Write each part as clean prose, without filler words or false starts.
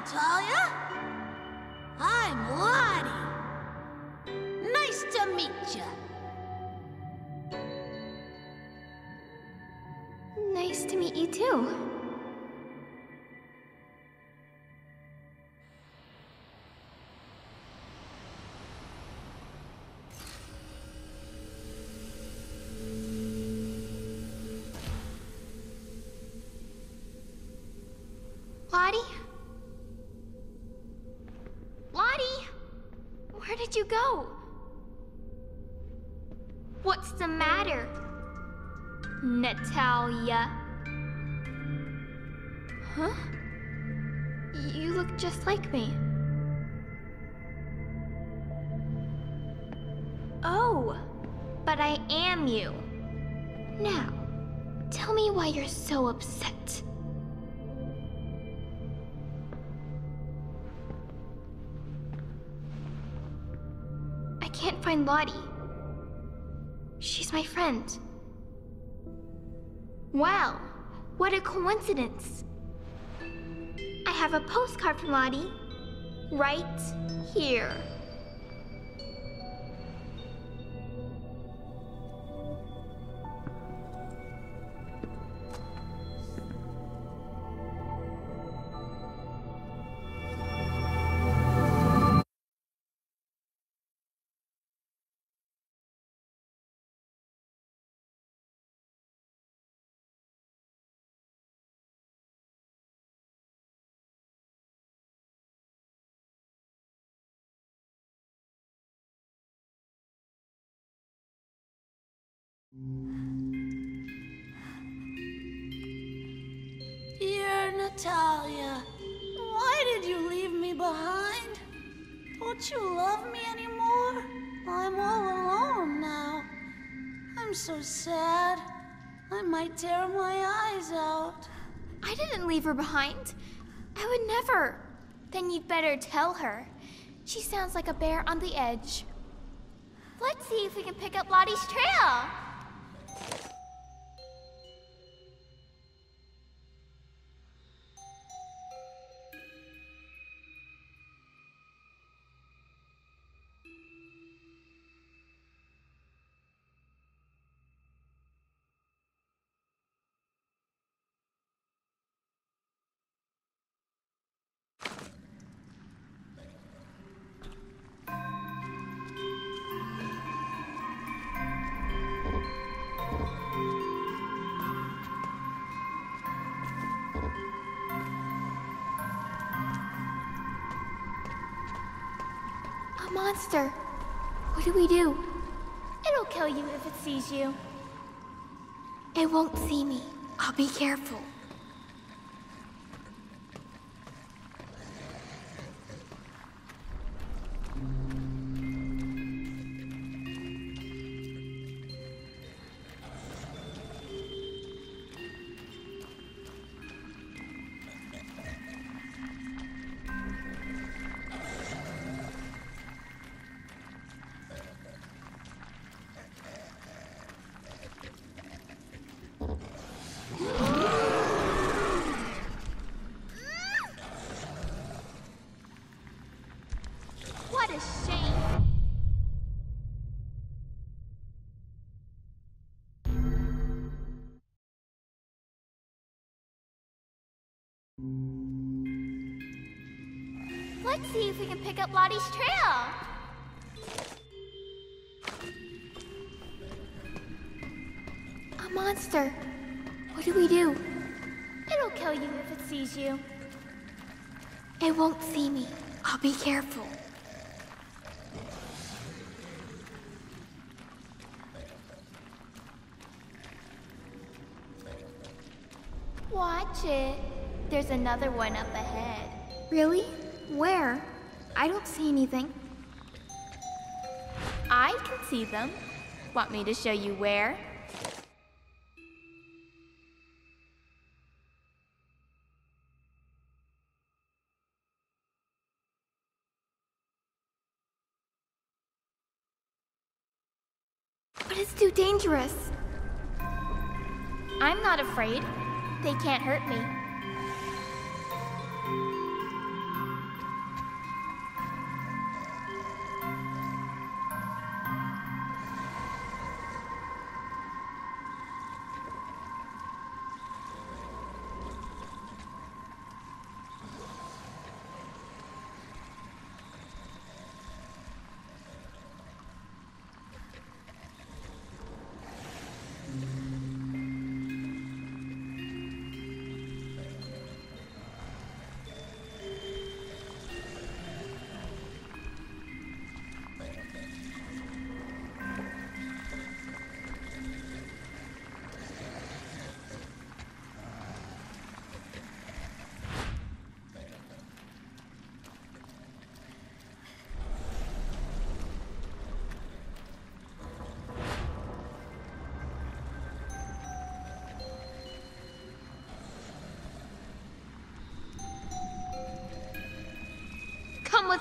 Natalia. I'm Lottie. Nice to meet ya. Nice to meet you too. Lottie? Lottie? Where did you go? What's the matter? Natalia. Huh? You look just like me. Oh, but I am you. Now, tell me why you're so upset. I can't find Lottie. She's my friend. Wow, what a coincidence. I have a postcard from Lottie right here. Dear Natalia, why did you leave me behind? Don't you love me anymore? I'm all alone now. I'm so sad. I might tear my eyes out. I didn't leave her behind. I would never. Then you'd better tell her. She sounds like a bear on the edge. Let's see if we can pick up Lottie's trail. A monster. What do we do? It'll kill you if it sees you. It won't see me. I'll be careful. What a shame. Let's see if we can pick up Lottie's trail. A monster. What do we do? It'll kill you if it sees you. It won't see me. I'll be careful. Watch it. There's another one up ahead. Really? Where? I don't see anything. I can see them. Want me to show you where? But it's too dangerous. I'm not afraid. They can't hurt me.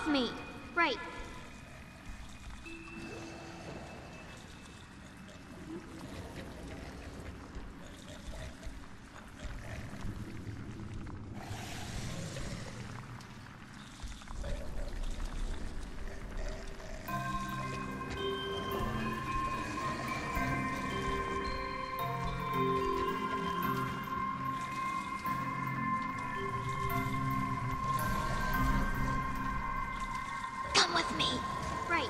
with me. Right. Come with me. Right.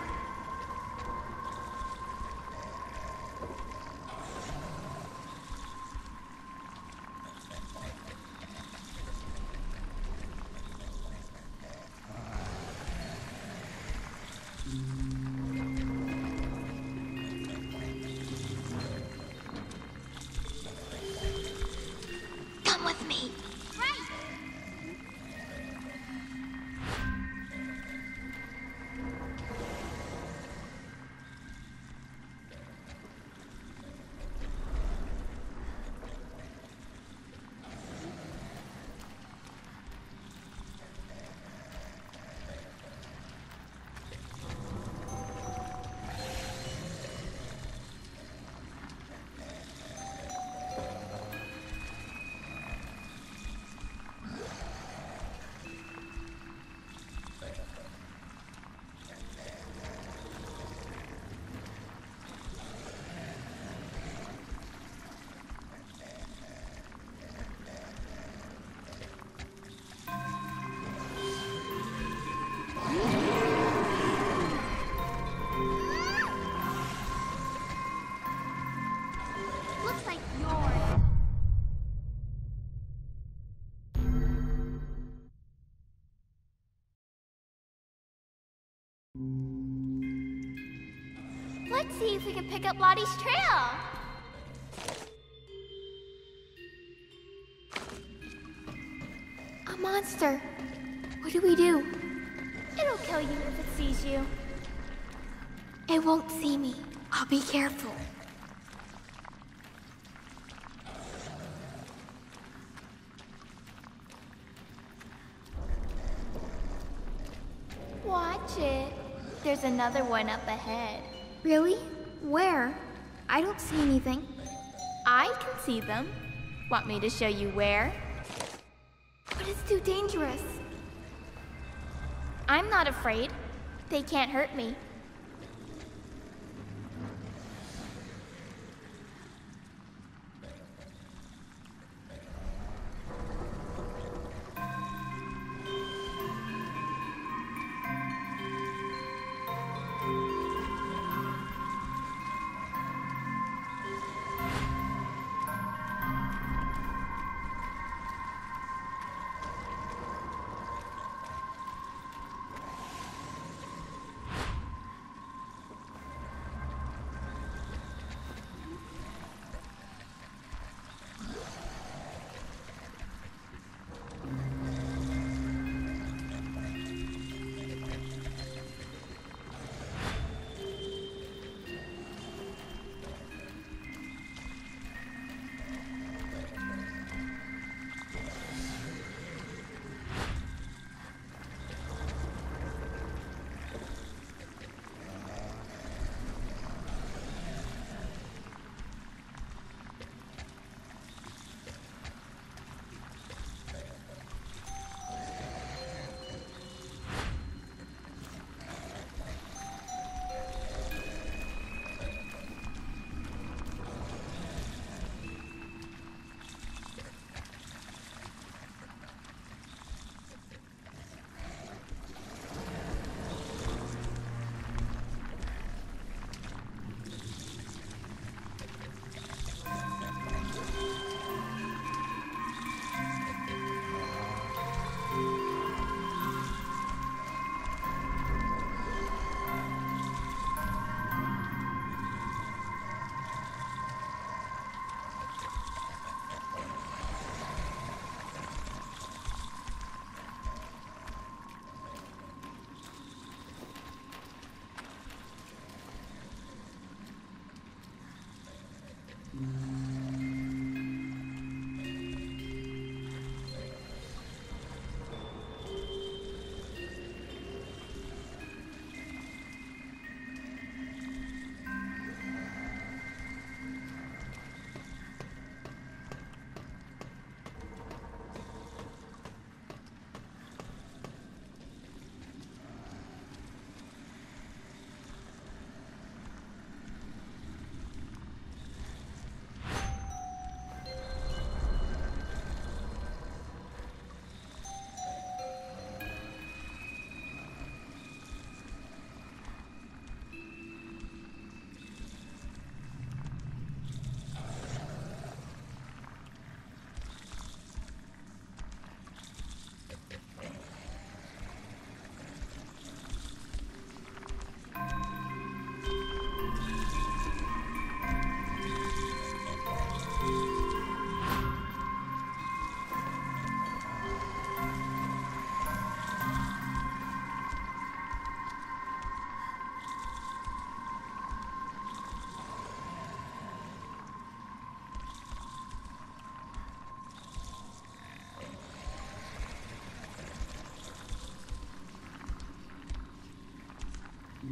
Come with me. Right. Looks like yours. Let's see if we can pick up Lottie's trail. A monster. What do we do? It'll kill you if it sees you. It won't see me. I'll be careful. Watch it. There's another one up ahead. Really? Where? I don't see anything. I can see them. Want me to show you where? But it's too dangerous. I'm not afraid. They can't hurt me.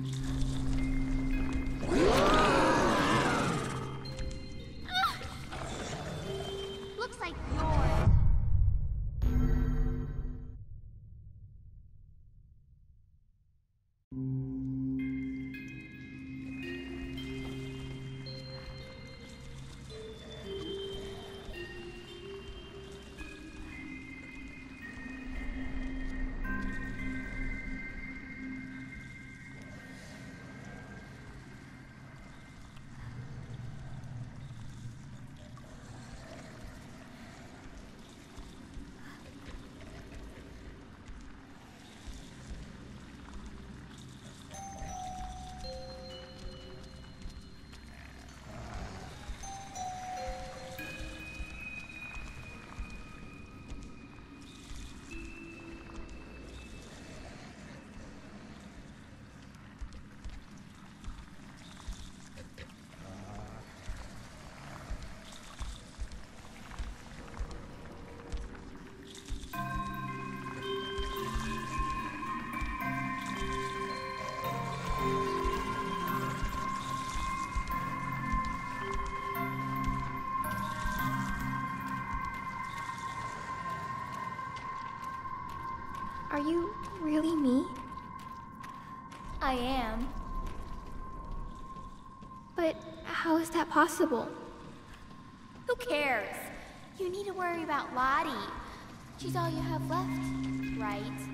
Looks like yours. Are you really me? I am. But how is that possible? Who cares? You need to worry about Lottie. She's all you have left, right?